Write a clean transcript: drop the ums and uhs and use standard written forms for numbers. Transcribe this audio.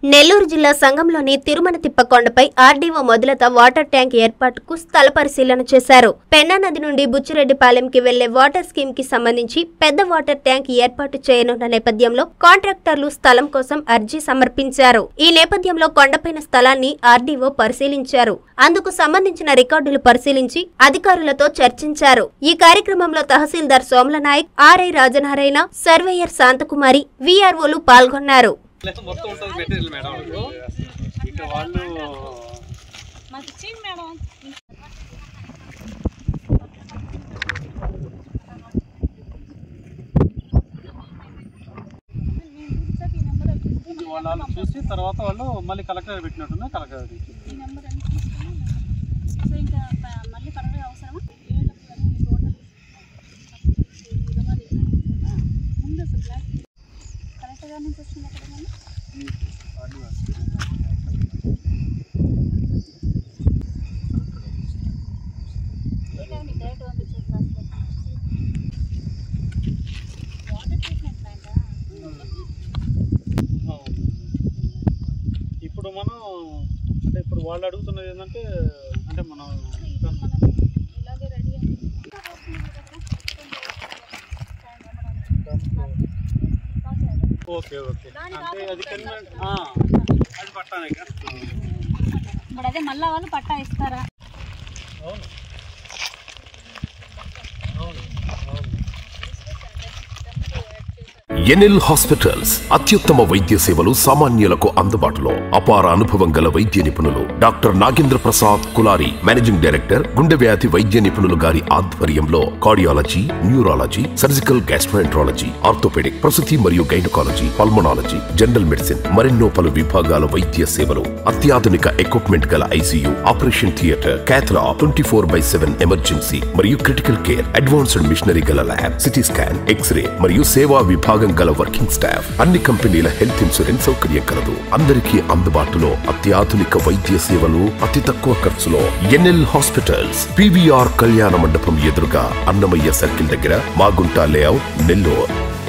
నెల్లూరు జిల్లా సంఘంలోని తిరుమల కొండపై RDO మొదలత water tank ఏర్పాటుకు స్థల పరిశీలన చేశారు. పెన్నా నది నుండి బుచ్చిరెడ్డిపాలెంకి వెళ్లే వాటర్ స్కీమ్ కి సంబంధించి పెద్ద వాటర్ ట్యాంక్ ఏర్పాటు చేయనున్న నేపథ్యంలో కాంట్రాక్టర్లు స్థలం కోసం అర్జీ సమర్పించారు. ఈ నేపథ్యంలో కొండపైన స్థలాన్ని ఆర్డీఓ పరిశీలించారు. అందుకు సంబంధించిన రికార్డులు పరిశీలించి అధికారులతో చర్చించారు. ఈ కార్యక్రమంలో తహసీల్దార్ సోమలనాయక్, ఆర్ఐ రాజనారాయణ, సర్వేయర్ శాంతకుమారి, వీఆర్ఓలు పాల్గొన్నారు. మొత్తం ఉంటుంది మెటీరియల్ మేడం ఇక వాళ్ళు మాకు చీమ్ మేడం వాళ్ళు చూసి తర్వాత వాళ్ళు మళ్ళీ కలెక్టర్ పెట్టినట్టున్నా కలెక్టర్ ఈ నెంబర్ అన్ని తీసుకొని సో ఇంకా మళ్ళీ పర్వాలేదు అవసరమా ముందు అసలు బ్లాక్ కలెక్టర్ గారి నుంచి వస్తుంది అక్కడ ఇప్పుడు మనం అంటే ఇప్పుడు వాళ్ళు అడుగుతున్నది ఏంటంటే అంటే మనం ఇలాగే రెడీ ఓకే ఓకే అంటే అది అది పట్టానే ఇప్పుడు అదే మళ్ళా వాళ్ళు పట్టా ఇస్తారా? అవును ఎన్ఎల్ హాస్పిటల్స్ అత్యుత్తమ వైద్య సేవలు సామాన్యులకు అందుబాటులో. అపార అనుభవం గల వైద్య నిపుణులు doctor Nagendra Prasad Kulari, managing director, గుండె వ్యాధి వైద్య నిపుణులు గారి ఆధ్వర్యంలో cardiology, neurology, surgical gastroenterology, orthopaedic, ప్రసూతి మరియు గైనకాలజీ, పల్మనాలజీ, జనరల్ మెడిసిన్ మరెన్నో పలు విభాగాల వైద్య సేవలు. అత్యాధునిక ఎక్విప్మెంట్ గల ICU, operation theatre, cath lab, 24/7 emergency మరియు క్రిటికల్ కేర్, అడ్వాన్స్డ్ మిషనరీ గల ల్యాబ్, సిటీ స్కాన్, ఎక్స్రే మరియు సేవా విభాగం గల వర్కింగ్ స్టాఫ్. అన్ని కంపెనీల హెల్త్ ఇన్సూరెన్స్ సౌకర్యం కలదు. అందరికీ అందుబాటులో అత్యాధునిక వైద్య సేవలు అతి తక్కువ ఖర్చులో. ఎన్ఎల్ హాస్పిటల్స్, పివిఆర్ కళ్యాణ మండపం ఎదురుగా, అన్నమయ్య సర్కిల్ దగ్గర, మాగుంట లేఅవుట్, నెల్లూరు.